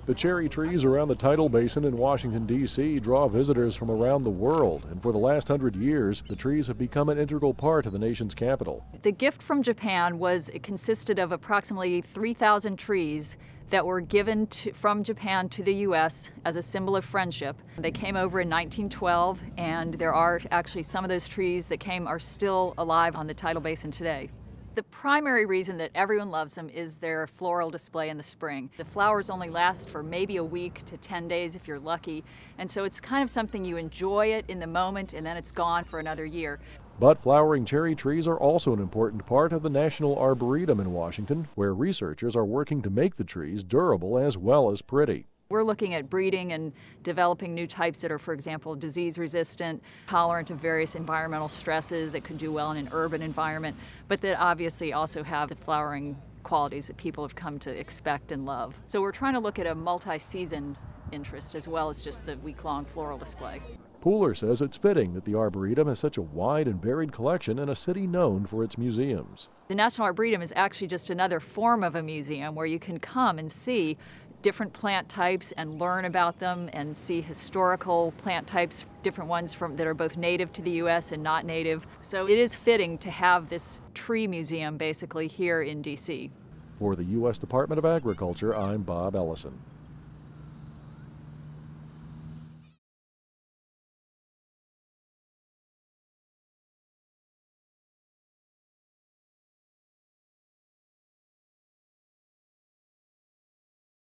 The cherry trees around the tidal basin in Washington, D.C. draw visitors from around the world, and for the last 100 years, the trees have become an integral part of the nation's capital. The gift from Japan consisted of approximately 3,000 trees that were given from Japan to the U.S. as a symbol of friendship. They came over in 1912, and there are actually some of those trees that are still alive on the tidal basin today. The primary reason that everyone loves them is their floral display in the spring. The flowers only last for maybe a week to 10 days if you're lucky, and so it's kind of something you enjoy it in the moment and then it's gone for another year. But flowering cherry trees are also an important part of the National Arboretum in Washington, where researchers are working to make the trees durable as well as pretty. We're looking at breeding and developing new types that are, for example, disease resistant, tolerant of various environmental stresses that could do well in an urban environment, but that obviously also have the flowering qualities that people have come to expect and love. So we're trying to look at a multi-season interest as well as just the week-long floral display. Pooler says it's fitting that the Arboretum has such a wide and varied collection in a city known for its museums. The National Arboretum is actually just another form of a museum where you can come and see different plant types and learn about them and see historical plant types, different ones that are both native to the U.S. and not native. So it is fitting to have this tree museum basically here in D.C. For the U.S. Department of Agriculture, I'm Bob Ellison.